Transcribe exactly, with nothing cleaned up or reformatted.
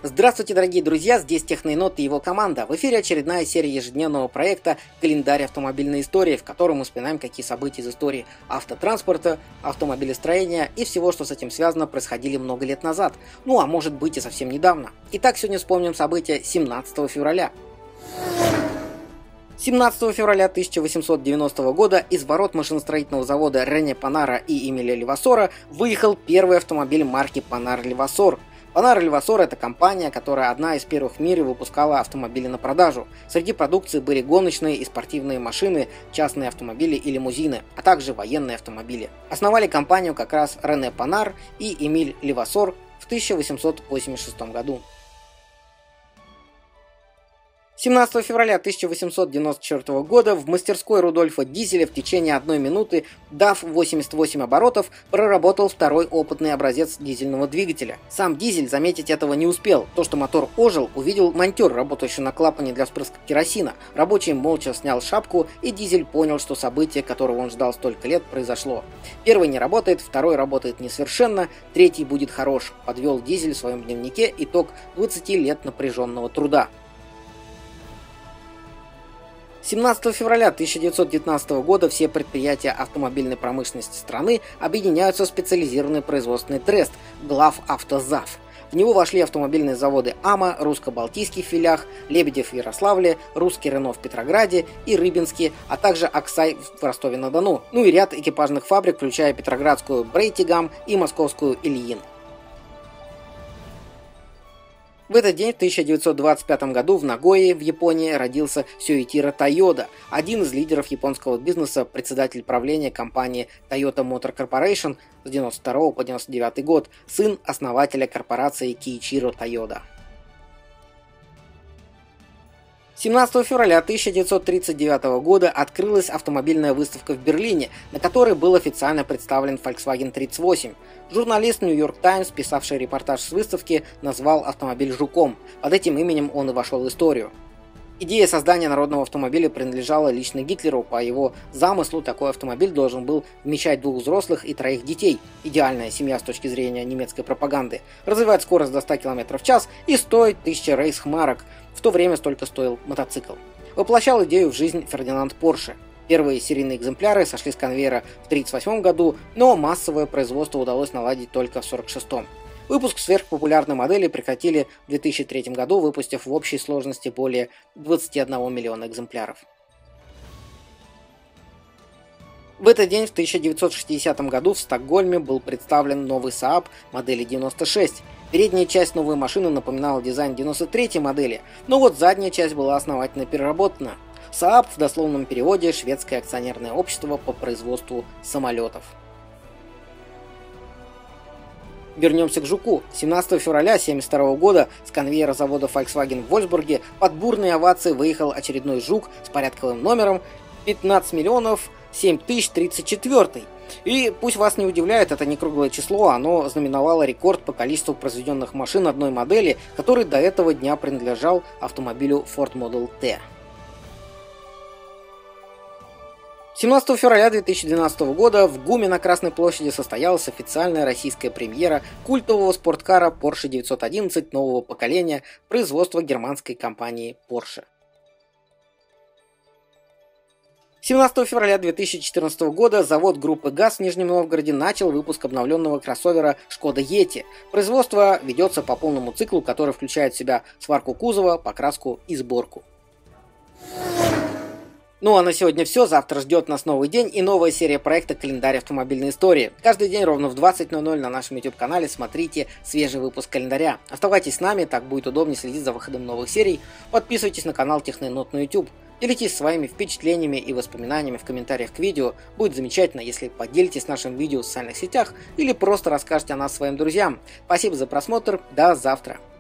Здравствуйте, дорогие друзья, здесь Техноенот и его команда. В эфире очередная серия ежедневного проекта «Календарь автомобильной истории», в котором мы вспоминаем, какие события из истории автотранспорта, автомобилестроения и всего, что с этим связано, происходили много лет назад. Ну, а может быть и совсем недавно. Итак, сегодня вспомним события семнадцатого февраля. семнадцатого февраля тысяча восемьсот девяностого года из ворот машиностроительного завода Рене Панара и Эмиля Левасора выехал первый автомобиль марки Панар Левасор. Панар Левасор — это компания, которая одна из первых в мире выпускала автомобили на продажу. Среди продукции были гоночные и спортивные машины, частные автомобили и лимузины, а также военные автомобили. Основали компанию как раз Рене Панар и Эмиль Левасор в тысяча восемьсот восемьдесят шестом году. семнадцатого февраля тысяча восемьсот девяносто четвёртого года в мастерской Рудольфа Дизеля в течение одной минуты, дав восемьдесят восемь оборотов, проработал второй опытный образец дизельного двигателя. Сам Дизель заметить этого не успел. То, что мотор ожил, увидел монтер, работающий на клапане для впрыска керосина. Рабочий молча снял шапку, и Дизель понял, что событие, которого он ждал столько лет, произошло. Первый не работает, второй работает несовершенно, третий будет хорош, подвел Дизель в своем дневнике итог двадцати лет напряженного труда. семнадцатого февраля тысяча девятьсот девятнадцатого года все предприятия автомобильной промышленности страны объединяются в специализированный производственный трест Глававтозав. В него вошли автомобильные заводы АМА, русско-балтийский в Филях, Лебедев в Ярославле, русский Рено в Петрограде и Рыбинске, а также Аксай в Ростове-на-Дону, ну и ряд экипажных фабрик, включая петроградскую Брейтигам и московскую Ильин. В этот день, в тысяча девятьсот двадцать пятом году, в Нагое, в Японии, родился Сёитиро Тойода, один из лидеров японского бизнеса, председатель правления компании Toyota Motor Corporation с девяносто второго по девяносто девятый год, сын основателя корпорации Киичиро Тойода. семнадцатого февраля тысяча девятьсот тридцать девятого года открылась автомобильная выставка в Берлине, на которой был официально представлен Volkswagen тридцать восемь. Журналист New York Times, писавший репортаж с выставки, назвал автомобиль «Жуком». Под этим именем он и вошел в историю. Идея создания народного автомобиля принадлежала лично Гитлеру. По его замыслу, такой автомобиль должен был вмещать двух взрослых и троих детей. Идеальная семья с точки зрения немецкой пропаганды. Развивать скорость до ста километров в час и стоить тысяча рейхсмарок. В то время столько стоил мотоцикл. Воплощал идею в жизнь Фердинанд Порше. Первые серийные экземпляры сошли с конвейера в тысяча девятьсот тридцать восьмом году, но массовое производство удалось наладить только в тысяча девятьсот сорок шестом. Выпуск сверхпопулярной модели прекратили в две тысячи третьем году, выпустив в общей сложности более двадцати одного миллиона экземпляров. В этот день, в тысяча девятьсот шестидесятом году, в Стокгольме был представлен новый Saab модели девяносто шесть. Передняя часть новой машины напоминала дизайн девяносто третьей модели, но вот задняя часть была основательно переработана. Saab в дословном переводе шведское акционерное общество по производству самолетов. Вернемся к Жуку. семнадцатого февраля тысяча девятьсот семьдесят второго года с конвейера завода Volkswagen в Вольсбурге под бурные овации выехал очередной Жук с порядковым номером пятнадцать миллионов семь тысяч тридцать четыре. И пусть вас не удивляет, это не круглое число, оно знаменовало рекорд по количеству произведенных машин одной модели, который до этого дня принадлежал автомобилю Ford Model T. семнадцатого февраля две тысячи двенадцатого года в ГУМе на Красной площади состоялась официальная российская премьера культового спорткара Porsche девятьсот одиннадцать нового поколения производства германской компании Porsche. семнадцатого февраля две тысячи четырнадцатого года завод группы ГАЗ в Нижнем Новгороде начал выпуск обновленного кроссовера Шкода Йети. Производство ведется по полному циклу, который включает в себя сварку кузова, покраску и сборку. Ну а на сегодня все. Завтра ждет нас новый день и новая серия проекта «Календарь автомобильной истории». Каждый день ровно в двадцать ноль ноль на нашем YouTube-канале смотрите свежий выпуск календаря. Оставайтесь с нами, так будет удобнее следить за выходом новых серий. Подписывайтесь на канал Техноенот на YouTube. Делитесь своими впечатлениями и воспоминаниями в комментариях к видео. Будет замечательно, если поделитесь нашим видео в социальных сетях или просто расскажете о нас своим друзьям. Спасибо за просмотр. До завтра.